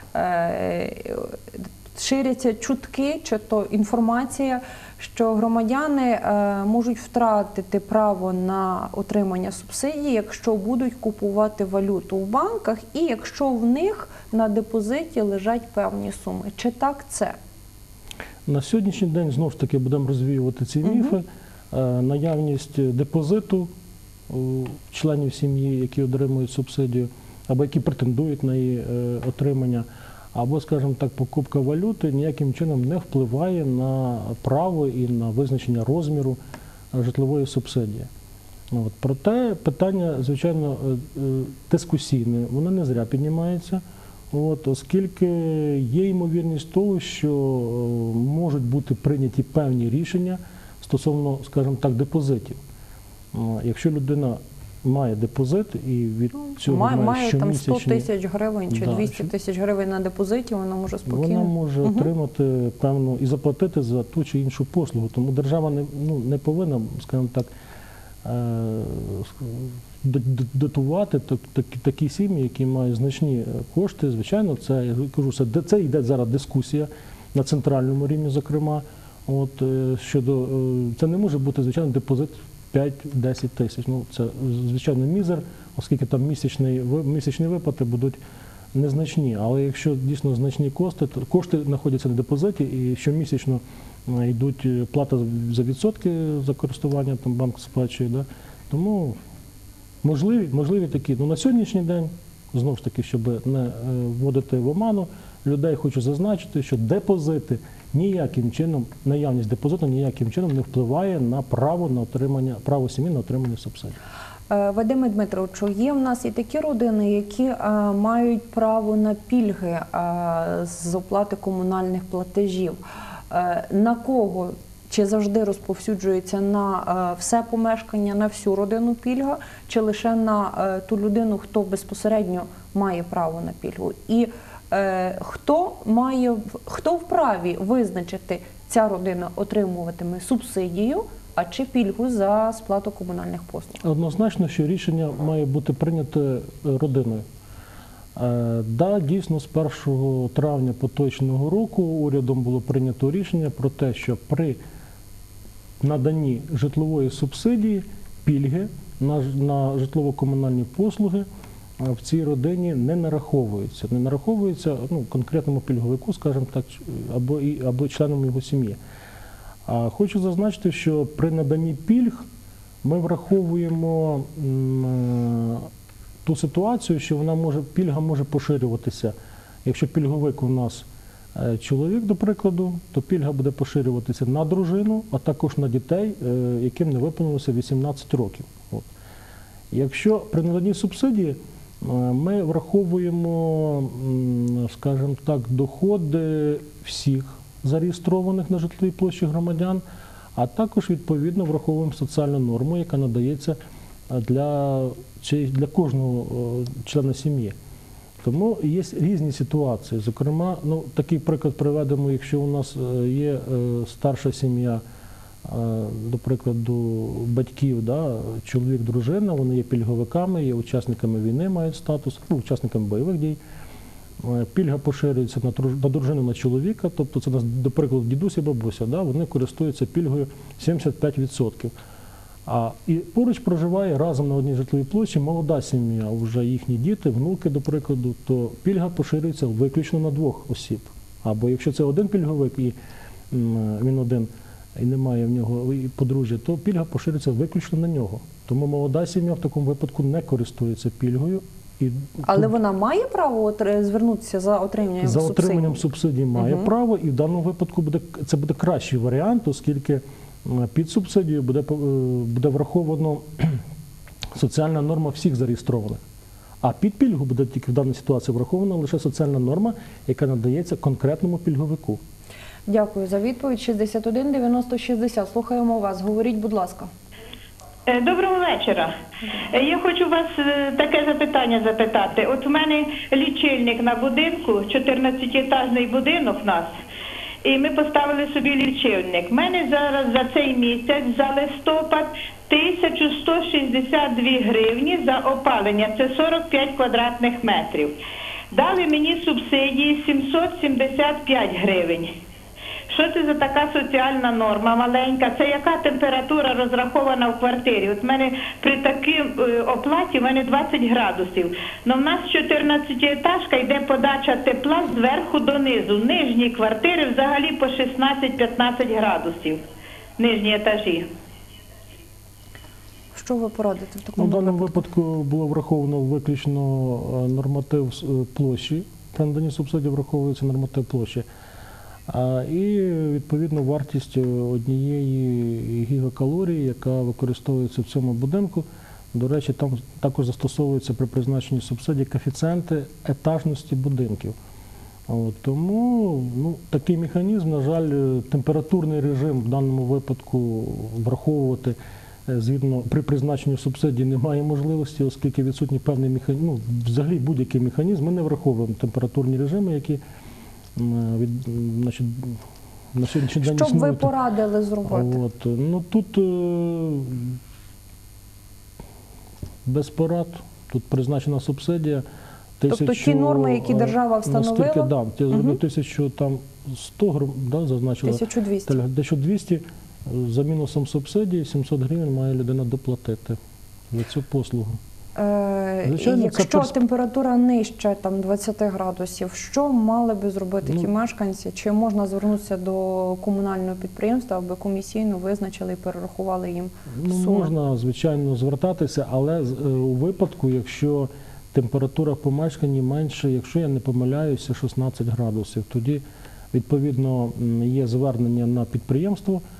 Е, ширяться чутки, чи то інформація, що громадяни е, можуть втратити право на отримання субсидій, якщо будуть купувати валюту в банках і якщо в них на депозиті лежать певні суми. Чи так це? На сьогоднішній день, знову ж таки, будемо розвіювати ці міфи. Угу. Е, наявність депозиту у членів сім'ї, які отримують субсидію, або які претендують на її е, отримання, або, скажімо так, покупка валюти ніяким чином не впливає на право і на визначення розміру житлової субсидії. От. Проте питання, звичайно, дискусійне, воно не зря піднімається, от, оскільки є ймовірність того, що можуть бути прийняті певні рішення стосовно, скажімо так, депозитів. Якщо людина має депозит і від цього має, має має там сто щомісячні... тисяч гривень чи Да, двісті тисяч гривень на депозиті, вона може спокійно... Вона може угу. отримати певну і заплатити за ту чи іншу послугу. Тому держава не, ну, не повинна, скажімо так, дотувати такі, такі сім'ї, які мають значні кошти. Звичайно, це, я кажу, це, це йде зараз дискусія на центральному рівні, зокрема. От, щодо, це не може бути, звичайно, депозит п'ять-десять тисяч. Ну, це, звичайно, мізер, оскільки там місячні, місячні виплати будуть незначні. Але якщо дійсно значні кошти, то кошти знаходяться на депозиті і щомісячно йдуть плата за відсотки за користування, там банк сплачує. Да? Тому можливі, можливі такі. Ну, на сьогоднішній день, знову ж таки, щоб не вводити в оману людей, хочу зазначити, що депозити ніяким чином, наявність депозиту ніяким чином не впливає на право на отримання, право сім'ї на отримання субсидій. Е, Вадиме Дмитровичу, є в нас і такі родини, які е, мають право на пільги е, з оплати комунальних платежів. Е, на кого? Чи завжди розповсюджується на е, все помешкання, на всю родину пільга, чи лише на е, ту людину, хто безпосередньо має право на пільгу? І е, хто має, хто вправі визначити, ця родина отримуватиме субсидію, а чи пільгу за сплату комунальних послуг? Однозначно, що рішення має бути прийняте родиною. Е, Да, дійсно, з першого травня поточного року урядом було прийнято рішення про те, що при наданні житлової субсидії, пільги на, на житлово-комунальні послуги в цій родині не нараховуються. Не нараховуються ну, конкретному пільговику, скажімо так, або, і, або членам його сім'ї. А хочу зазначити, що при наданні пільг ми враховуємо м, ту ситуацію, що вона може, пільга може поширюватися. Якщо пільговик у нас е, чоловік, до прикладу, то пільга буде поширюватися на дружину, а також на дітей, е, яким не виповнилося вісімнадцять років. От. Якщо при наданні субсидії е, ми враховуємо, м, скажімо так, доходи всіх зареєстрованих на житловій площі громадян, а також, відповідно, враховуємо соціальну норму, яка надається для, для кожного члена сім'ї. Тому є різні ситуації. Зокрема, ну, такий приклад приведемо, якщо у нас є старша сім'я, до прикладу, батьків, да, чоловік, дружина, вони є пільговиками, є учасниками війни, мають статус, ну, учасниками бойових дій. Пільга поширюється на дружину, на чоловіка, тобто це, до прикладу, дідусь і бабуся, да, вони користуються пільгою сімдесят п'ять відсотків. А і поруч проживає разом на одній житловій площі молода сім'я, вже їхні діти, внуки, до прикладу, то пільга поширюється виключно на двох осіб. Або якщо це один пільговик і він один, і немає в нього подружжя, то пільга поширюється виключно на нього. Тому молода сім'я в такому випадку не користується пільгою. І Але тут вона має право звернутися за отриманням за субсидій? отриманням субсидій має Угу. право, і в даному випадку буде, це буде кращий варіант, оскільки під субсидією буде, буде враховано соціальна норма всіх зареєстрованих. А під пільгу буде тільки в даній ситуації врахована лише соціальна норма, яка надається конкретному пільговику. Дякую за відповідь. шістдесят один дев'яносто шістдесят. Слухаємо вас. Говоріть, будь ласка. Доброго вечора. Я хочу вас таке запитання запитати. От в мене лічильник на будинку, чотирнадцятиетажний будинок у нас, і ми поставили собі лічильник. У мене зараз за цей місяць, за листопад, тисяча сто шістдесят дві гривні за опалення, це сорок п'ять квадратних метрів. Дали мені субсидії сімсот сімдесят п'ять гривень. Що це за така соціальна норма маленька? Це яка температура розрахована в квартирі? От в мене при такій оплаті в мене двадцять градусів. Но в нас чотирнадцятиетажка, йде подача тепла зверху донизу. Нижні квартири взагалі по шістнадцять-п'ятнадцять градусів. Нижні етажі. Що ви порадите в такому У даному випадку? випадку було враховано виключно норматив площі. При наданні субсидії враховується норматив площі. І, відповідно, вартість однієї гігакалорії, яка використовується в цьому будинку. До речі, там також застосовуються при призначенні субсидій коефіцієнти етажності будинків. От, тому ну, такий механізм, на жаль, температурний режим в даному випадку враховувати згідно при призначенні субсидій немає можливості, оскільки відсутній певний механізм, ну, взагалі будь-який механізм, ми не враховуємо температурні режими, які від, значить, на сьогоднішній день Що б ви існують. порадили зробити? От, ну, тут е, без порад, тут призначена субсидія. Тобто ті норми, які держава встановила? Наскільки, да, угу. тисячу сто, да, зазначила, тисячу двісті. тисячу двісті за мінусом субсидії, сімсот гривень має людина доплатити за цю послугу. Е, Звичайно, якщо це персп... температура нижче там, двадцять градусів, що мали би зробити ну, ті мешканці? Чи можна звернутися до комунального підприємства, аби комісійно визначили і перерахували їм ну, суми? Можна, звичайно, звертатися, але у випадку, якщо температура в помешканні менше, якщо я не помиляюся, шістнадцять градусів, тоді, відповідно, є звернення на підприємство,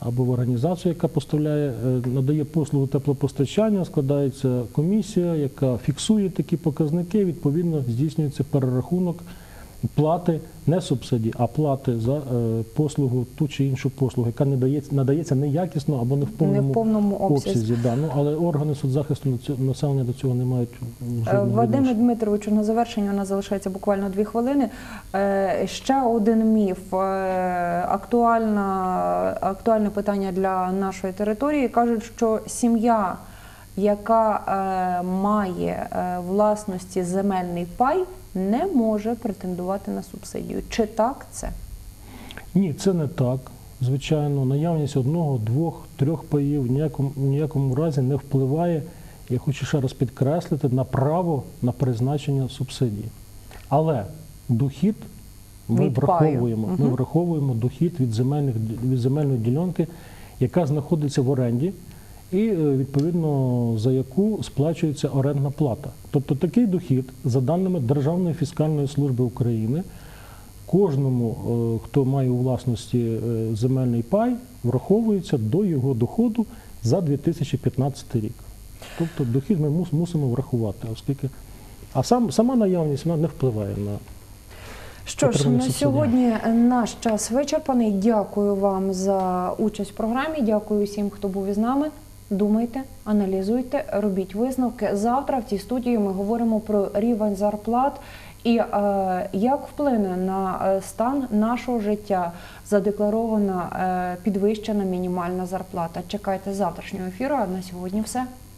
або в організацію, яка поставляє, е, надає послугу теплопостачання, складається комісія, яка фіксує такі показники, відповідно здійснюється перерахунок плати, не субсидії, а плати за е, послугу, ту чи іншу послугу, яка не дається, надається неякісно або не в повному, Не в повному обсязі. обсязі. Да. Ну, але органи соцзахисту наці- населення до цього не мають жодного Вадиме відношення. Дмитровичу, на завершення у нас залишається буквально дві хвилини. Е, Ще один міф, е, актуальна, актуальне питання для нашої території. Кажуть, що сім'я, яка е, має е, власності земельний пай, не може претендувати на субсидію. Чи так це? Ні, це не так. Звичайно, наявність одного, двох, трьох паїв в ніякому, в ніякому разі не впливає, я хочу ще раз підкреслити, на право на призначення субсидії. Але дохід ми Від паю. враховуємо. Ми Мгм. враховуємо дохід від, земельних, від земельної ділянки, яка знаходиться в оренді, і е, відповідно за яку сплачується орендна плата. Тобто такий дохід, за даними Державної фіскальної служби України, кожному, е, хто має у власності е, земельний пай, враховується до його доходу за дві тисячі п'ятнадцятий рік. Тобто дохід ми мус- мусимо врахувати, оскільки а сам, сама наявність вона не впливає на Що ж, отримання на субсидії. сьогодні наш час вичерпаний. Дякую вам за участь в програмі. Дякую всім, хто був із нами. Думайте, аналізуйте, робіть висновки. Завтра в цій студії ми говоримо про рівень зарплат і е, як вплине на е, стан нашого життя задекларована е, підвищена мінімальна зарплата. Чекайте завтрашнього ефіру, а на сьогодні все.